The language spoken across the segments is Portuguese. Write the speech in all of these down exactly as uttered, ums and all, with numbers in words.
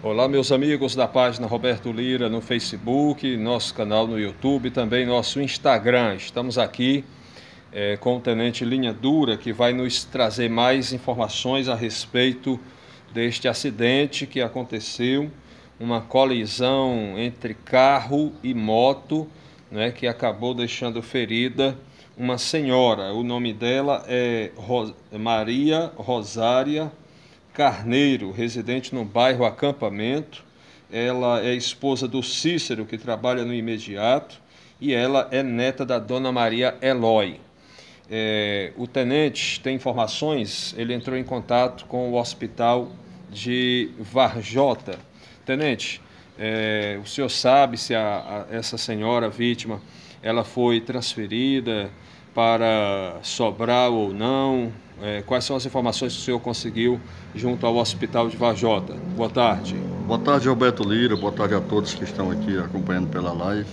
Olá, meus amigos da página Roberto Lira no Facebook, nosso canal no YouTube, também nosso Instagram. Estamos aqui é, com o Tenente Linha Dura, que vai nos trazer mais informações a respeito deste acidente que aconteceu, uma colisão entre carro e moto, né, que acabou deixando ferida uma senhora. O nome dela é Ros- Maria Rosária Carneiro, residente no bairro Acampamento. Ela é esposa do Cícero, que trabalha no imediato, e ela é neta da dona Maria Eloy. É, o tenente tem informações, ele entrou em contato com o hospital de Varjota. Tenente, é, o senhor sabe se a, a, essa senhora vítima ela foi transferida para Sobral ou não? É, quais são as informações que o senhor conseguiu junto ao hospital de Varjota? Boa tarde. Boa tarde, Roberto Lira. Boa tarde a todos que estão aqui acompanhando pela live.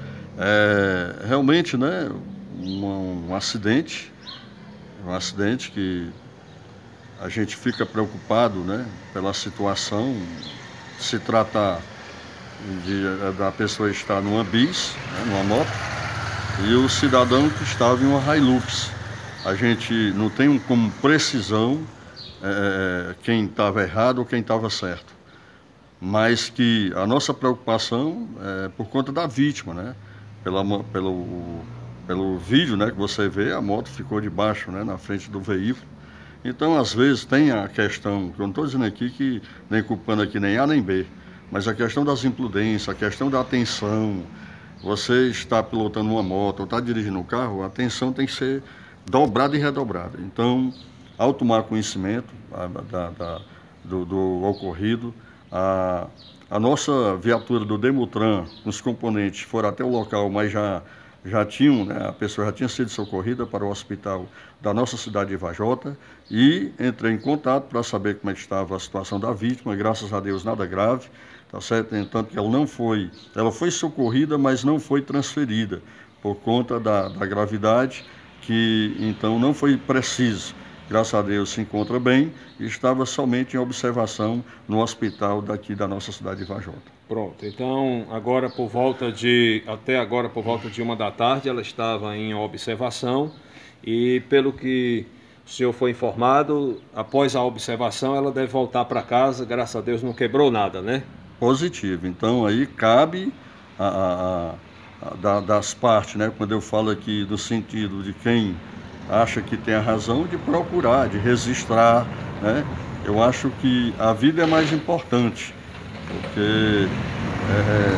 É, realmente, né, um, um acidente, um acidente que a gente fica preocupado, né, pela situação. Se trata de, da pessoa estar numa bis, né, numa moto, e o cidadão que estava em uma Hilux. A gente não tem como precisão é, quem estava errado ou quem estava certo, mas que a nossa preocupação é por conta da vítima, né? Pela, pelo, pelo vídeo, né, que você vê, a moto ficou debaixo, né, na frente do veículo. Então, às vezes, tem a questão, que eu não estou dizendo aqui que nem culpando aqui nem A nem B, mas a questão das imprudências, a questão da atenção. Você está pilotando uma moto ou está dirigindo um carro, a atenção tem que ser dobrada e redobrada. Então, ao tomar conhecimento a, da, da, do, do ocorrido, a, a nossa viatura do Demutran, os componentes foram até o local, mas já, já tinham, né, a pessoa já tinha sido socorrida para o hospital da nossa cidade de Varjota, e entrei em contato para saber como é que estava a situação da vítima. Graças a Deus, nada grave, tá certo? Entanto que ela não foi, ela foi socorrida, mas não foi transferida por conta da, da gravidade, que então não foi preciso. Graças a Deus se encontra bem e estava somente em observação no hospital daqui da nossa cidade de Varjota. Pronto, então agora por volta de, até agora por volta de uma da tarde, ela estava em observação e pelo que o senhor foi informado, após a observação ela deve voltar para casa, graças a Deus não quebrou nada, né? Positivo, então aí cabe a, a, a, a das partes, né? Quando eu falo aqui do sentido de quem acha que tem a razão, de procurar, de registrar, né? Eu acho que a vida é mais importante, porque é,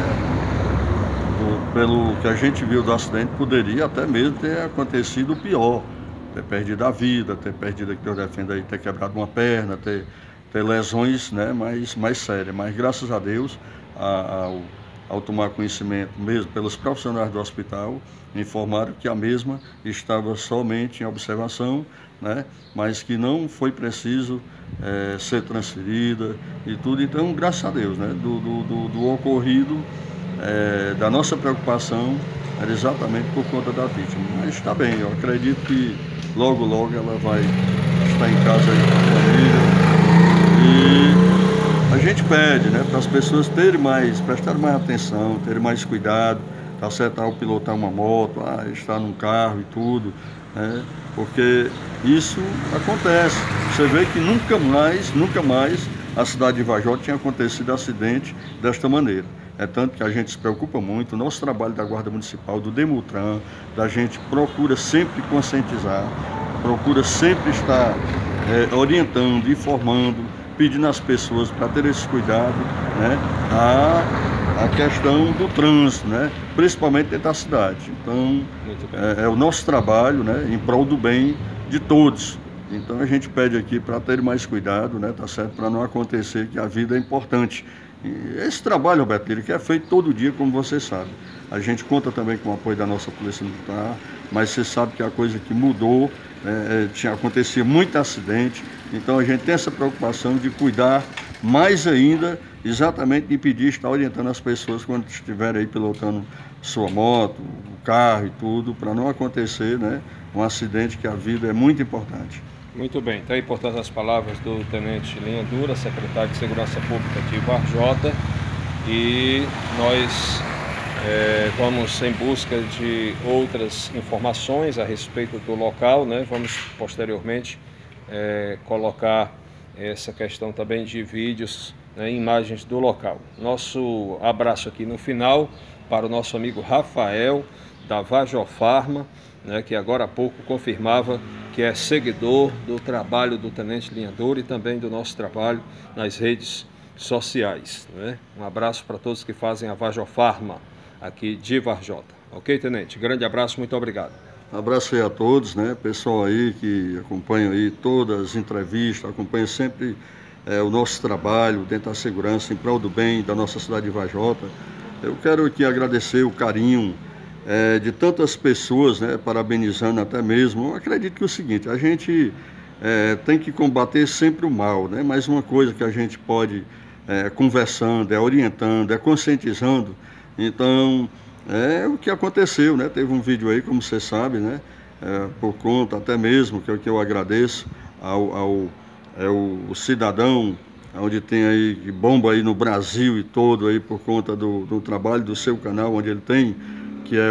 do, pelo que a gente viu do acidente, poderia até mesmo ter acontecido o pior, ter perdido a vida, ter perdido, que Deus defenda aí, ter quebrado uma perna, ter, ter lesões, né, mais, mais sérias. Mas graças a Deus, a, ao, ao tomar conhecimento mesmo pelos profissionais do hospital, informaram que a mesma estava somente em observação, né, mas que não foi preciso é, ser transferida e tudo. Então, graças a Deus, né, do, do, do, do ocorrido, é, da nossa preocupação era exatamente por conta da vítima. Mas está bem, eu acredito que logo, logo ela vai estar em casa aí com a família. E a gente pede, né, para as pessoas terem mais, prestarem mais atenção, terem mais cuidado, tá certo, ao pilotar uma moto, ah, estar num carro e tudo, né, porque isso acontece. Você vê que nunca mais, nunca mais a cidade de Varjota tinha acontecido acidente desta maneira. É tanto que a gente se preocupa muito, o nosso trabalho da Guarda Municipal, do Demutran, da gente procura sempre conscientizar, procura sempre estar é, orientando, informando, pedindo às pessoas para ter esse cuidado, né, a, a questão do trânsito, né, principalmente dentro da cidade. Então, é, é o nosso trabalho, né, em prol do bem de todos. Então, a gente pede aqui para ter mais cuidado, né, tá certo, para não acontecer, que a vida é importante. E esse trabalho, Roberto Lira, que é feito todo dia, como você sabe. A gente conta também com o apoio da nossa Polícia Militar, mas você sabe que a coisa que mudou, é, tinha acontecia muito acidente, então a gente tem essa preocupação de cuidar mais ainda, exatamente de pedir, estar orientando as pessoas quando estiverem aí pilotando sua moto, o carro e tudo, para não acontecer, né, um acidente, que a vida é muito importante. Muito bem, então, portanto, as palavras do Tenente Linha Dura, secretário de Segurança Pública de Varjota, e nós é, vamos em busca de outras informações a respeito do local, né? Vamos posteriormente é, colocar essa questão também de vídeos, né, imagens do local. Nosso abraço aqui no final para o nosso amigo Rafael, da Vajofarma, né, que agora há pouco confirmava que é seguidor do trabalho do Tenente Linha Dura e também do nosso trabalho nas redes sociais, né? Um abraço para todos que fazem a Vajofarma aqui de Varjota. Ok, Tenente? Grande abraço, muito obrigado. Abraço aí a todos, né? Pessoal aí que acompanha aí todas as entrevistas, acompanha sempre é, o nosso trabalho dentro da segurança, em prol do bem da nossa cidade de Varjota. Eu quero aqui agradecer o carinho é, de tantas pessoas, né? Parabenizando até mesmo. Eu acredito que é o seguinte, a gente é, tem que combater sempre o mal, né? Mas uma coisa que a gente pode, é, conversando, é orientando, é conscientizando. Então, é o que aconteceu, né? Teve um vídeo aí, como você sabe, né? É, por conta até mesmo, que é o que eu agradeço ao, ao é o, o cidadão, onde tem aí, que bomba aí no Brasil e todo aí por conta do, do trabalho do seu canal, onde ele tem, que é o,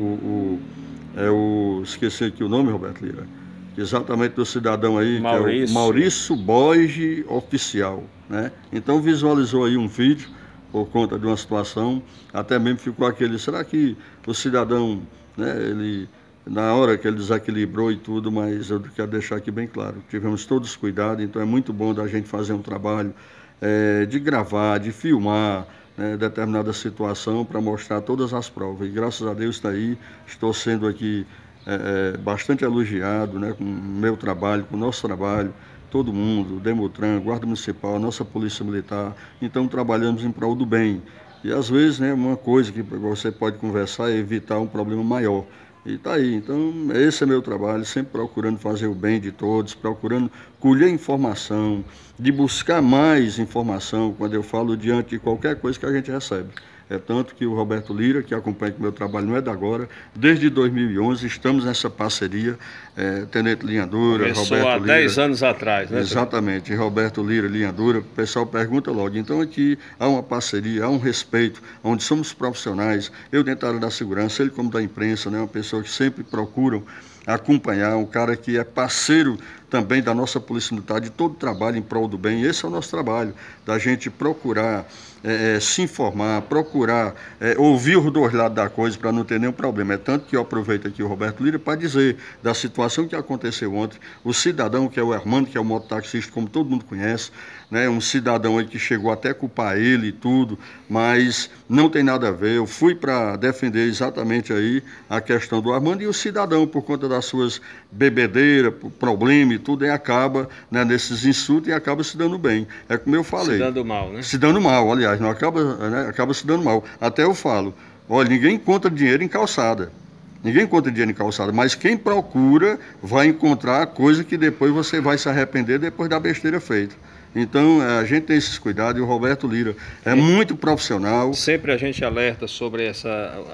o, o, é o esqueci aqui o nome, Roberto Lira, exatamente do cidadão aí, Maurício. que é o Maurício Borges Oficial, né? Então visualizou aí um vídeo por conta de uma situação, até mesmo ficou aquele, será que o cidadão, né, ele, na hora que ele desequilibrou e tudo, mas eu quero deixar aqui bem claro, tivemos todos cuidado, então é muito bom da gente fazer um trabalho é, de gravar, de filmar, né, determinada situação para mostrar todas as provas, e graças a Deus está aí, estou sendo aqui é, é, bastante elogiado, né, com o meu trabalho, com o nosso trabalho, todo mundo, Demutran, Guarda Municipal, nossa Polícia Militar, então trabalhamos em prol do bem. E às vezes, né, uma coisa que você pode conversar é evitar um problema maior. E está aí, então esse é meu trabalho, sempre procurando fazer o bem de todos, procurando colher informação, de buscar mais informação quando eu falo diante de qualquer coisa que a gente recebe. É tanto que o Roberto Lira, que acompanha o meu trabalho, não é de agora, desde dois mil e onze estamos nessa parceria, é, Tenente Linha Dura, Começou Roberto há Lira. dez anos atrás, né? Exatamente, Roberto Lira, Linha Dura, o pessoal pergunta logo. Então aqui há uma parceria, há um respeito, onde somos profissionais, eu dentro da área da segurança, ele como da imprensa, né, uma pessoa que sempre procuram acompanhar, um cara que é parceiro também da nossa Polícia Militar, de todo o trabalho em prol do bem. Esse é o nosso trabalho, da gente procurar é, se informar, procurar é, ouvir os dois lados da coisa para não ter nenhum problema. É tanto que eu aproveito aqui o Roberto Lira para dizer da situação que aconteceu ontem, o cidadão que é o Armando, que é o mototaxista, como todo mundo conhece, né, um cidadão aí que chegou até a culpar ele e tudo, mas não tem nada a ver. Eu fui para defender exatamente aí a questão do Armando e o cidadão, por conta das suas bebedeiras, problema e tudo, e acaba, né, nesses insultos e acaba se dando bem. É como eu falei. Se dando mal, né? Se dando mal, aliás, não acaba, né, acaba se dando mal. Até eu falo, olha, ninguém encontra dinheiro em calçada. Ninguém encontra dinheiro em calçada, mas quem procura vai encontrar coisa que depois você vai se arrepender depois da besteira feita. Então, a gente tem esses cuidados e o Roberto Lira é muito profissional. Sempre a gente alerta sobre essa,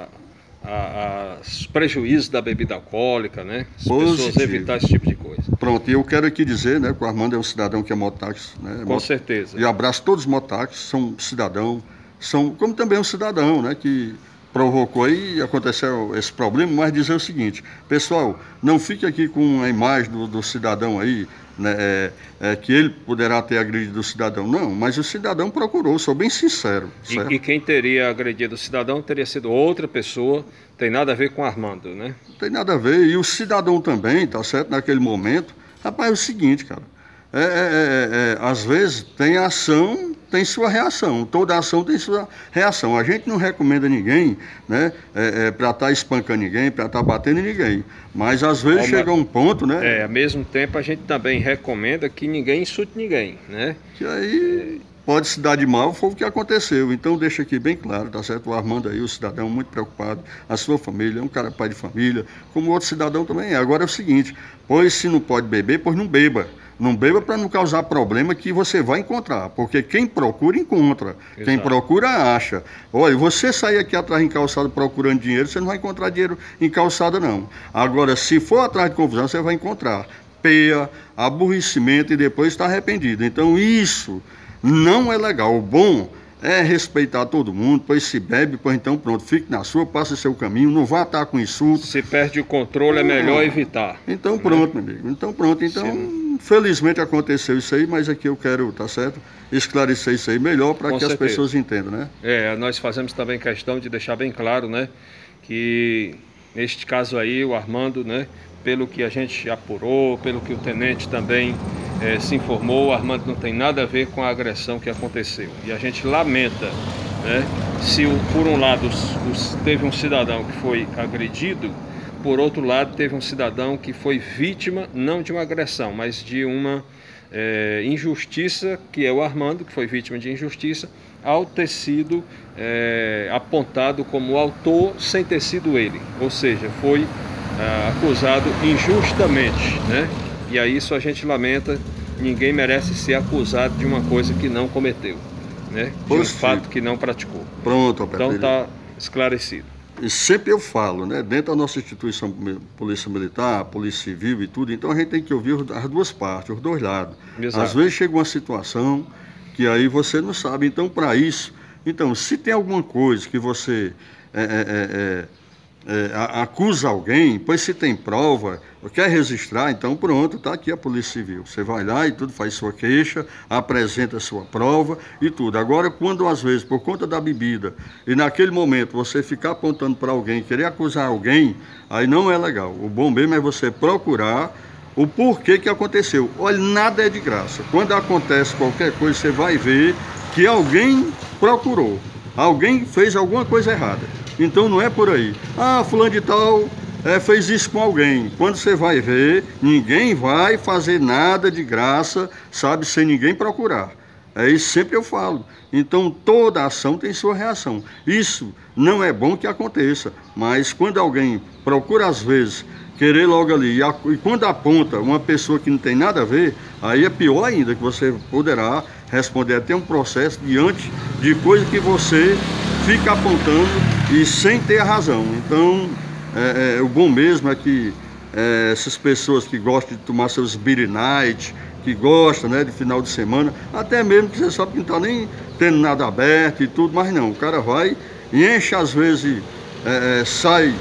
a, a, os prejuízos da bebida alcoólica, né? As Positivo. pessoas evitar esse tipo de coisa. Pronto, e eu quero aqui dizer, né, que o Armando é um cidadão que é mototáxi, né? Com certeza. E abraço todos os mototáxis, são cidadão, são como também um cidadão, né, que provocou aí e aconteceu esse problema, mas dizer o seguinte, pessoal, não fique aqui com a imagem do, do cidadão aí, né, é, é, que ele poderá ter agredido o cidadão. Não, mas o cidadão procurou, sou bem sincero. E, e quem teria agredido o cidadão teria sido outra pessoa, tem nada a ver com Armando, né? Não tem nada a ver, e o cidadão também, tá certo, naquele momento. Rapaz, é o seguinte, cara, é, é, é, é, às vezes tem ação, tem sua reação, toda ação tem sua reação. A gente não recomenda ninguém, né, é, é, para estar tá espancando ninguém, para estar tá batendo em ninguém, mas às vezes Uma, chega um ponto, né? É, ao mesmo tempo a gente também recomenda que ninguém insulte ninguém, né? Que aí é... pode se dar de mal, foi o que aconteceu. Então deixa aqui bem claro, tá certo? O Armando aí, o cidadão muito preocupado, a sua família, é um cara pai de família, como outro cidadão também é. Agora é o seguinte, pois se não pode beber, pois não beba. Não beba para não causar problema que você vai encontrar, porque quem procura, encontra. Exato. Quem procura, acha. Olha, você sair aqui atrás em calçada procurando dinheiro, você não vai encontrar dinheiro em calçada, não. Agora, se for atrás de confusão, você vai encontrar. peia, aborrecimento e depois está arrependido. Então isso não é legal. O bom é respeitar todo mundo, pois se bebe, pois então pronto, fique na sua, passe seu caminho, não vá estar com insulto. Se perde o controle, é melhor evitar. Então pronto, né? Meu amigo. Então pronto, então Sim. felizmente aconteceu isso aí, mas aqui eu quero, tá certo, esclarecer isso aí melhor para que certeza. as pessoas entendam, né? É, nós fazemos também questão de deixar bem claro, né, que neste caso aí o Armando, né, pelo que a gente apurou, pelo que o tenente também é, se informou, o Armando não tem nada a ver com a agressão que aconteceu. E a gente lamenta, né, se por um lado os, os, teve um cidadão que foi agredido, por outro lado teve um cidadão que foi vítima, não de uma agressão, mas de uma é, injustiça, que é o Armando, que foi vítima de injustiça, ao ter sido é, apontado como autor sem ter sido ele. Ou seja, foi Uh, acusado injustamente, né? E aí isso a gente lamenta, ninguém merece ser acusado de uma coisa que não cometeu, né? De um fato que não praticou. Pronto, então está esclarecido. E sempre eu falo, né? Dentro da nossa instituição, Polícia Militar, Polícia Civil e tudo, então a gente tem que ouvir as duas partes, os dois lados. Exato. Às vezes chega uma situação que aí você não sabe, então para isso, então se tem alguma coisa que você é, é, é, É, acusa alguém, pois se tem prova, quer registrar, então pronto, está aqui a Polícia Civil. Você vai lá e tudo, faz sua queixa, apresenta a sua prova e tudo. Agora, quando às vezes, por conta da bebida, e naquele momento você ficar apontando para alguém, querer acusar alguém, aí não é legal. O bom mesmo é você procurar o porquê que aconteceu. Olha, nada é de graça. Quando acontece qualquer coisa, você vai ver que alguém procurou, alguém fez alguma coisa errada. Então não é por aí. Ah, fulano de tal é, fez isso com alguém. Quando você vai ver, ninguém vai fazer nada de graça, sabe, sem ninguém procurar. É isso sempre eu falo. Então toda ação tem sua reação. Isso não é bom que aconteça, mas quando alguém procura às vezes querer logo ali, e, a, e quando aponta uma pessoa que não tem nada a ver, aí é pior ainda, que você poderá responder até um processo diante de coisa que você fica apontando e sem ter a razão. Então, é, é, o bom mesmo é que é, essas pessoas que gostam de tomar seus beer night, que gostam, né, de final de semana, até mesmo que você sabe que não está nem tendo nada aberto e tudo, mas não, o cara vai e enche às vezes, é, é, sai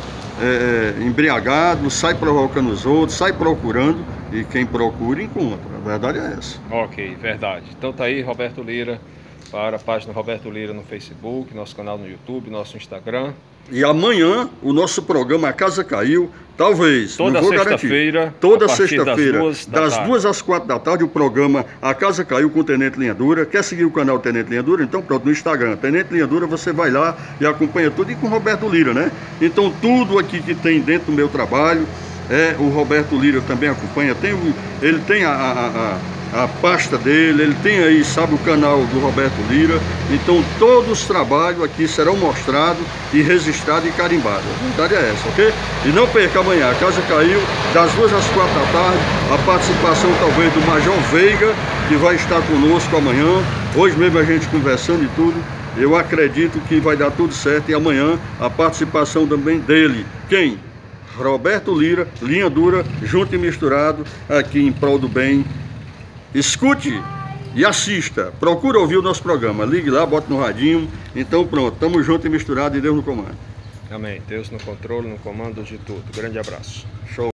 é, embriagado, sai provocando os outros, sai procurando, e quem procura encontra. A verdade é essa. Ok, verdade. Então tá aí Roberto Lira, para a página Roberto Lira no Facebook, nosso canal no YouTube, nosso Instagram. E amanhã o nosso programa A Casa Caiu, talvez, toda não vou sexta-feira, toda sexta-feira, das, das duas às quatro da tarde, o programa A Casa Caiu com o Tenente Linha Dura. Quer seguir o canal Tenente Linha Dura? Então pronto, no Instagram, Tenente Linha Dura, você vai lá e acompanha tudo, e com o Roberto Lira, né? Então tudo aqui que tem dentro do meu trabalho, é, o Roberto Lira também acompanha, tem, ele tem a... a, a a pasta dele, ele tem aí, sabe, o canal do Roberto Lira. Então todos os trabalhos aqui serão mostrados e registrados e carimbados. A verdade é essa, ok? E não perca amanhã, A Casa Caiu, das duas às quatro da tarde, a participação talvez do Major Veiga, que vai estar conosco amanhã. Hoje mesmo a gente conversando e tudo, eu acredito que vai dar tudo certo, e amanhã a participação também dele. Quem? Roberto Lira, Linha Dura, junto e misturado, aqui em prol do bem. Escute e assista, procura ouvir o nosso programa, ligue lá, bota no radinho. Então pronto, tamo junto e misturado, e Deus no comando. Amém, Deus no controle, no comando de tudo. Grande abraço. Show.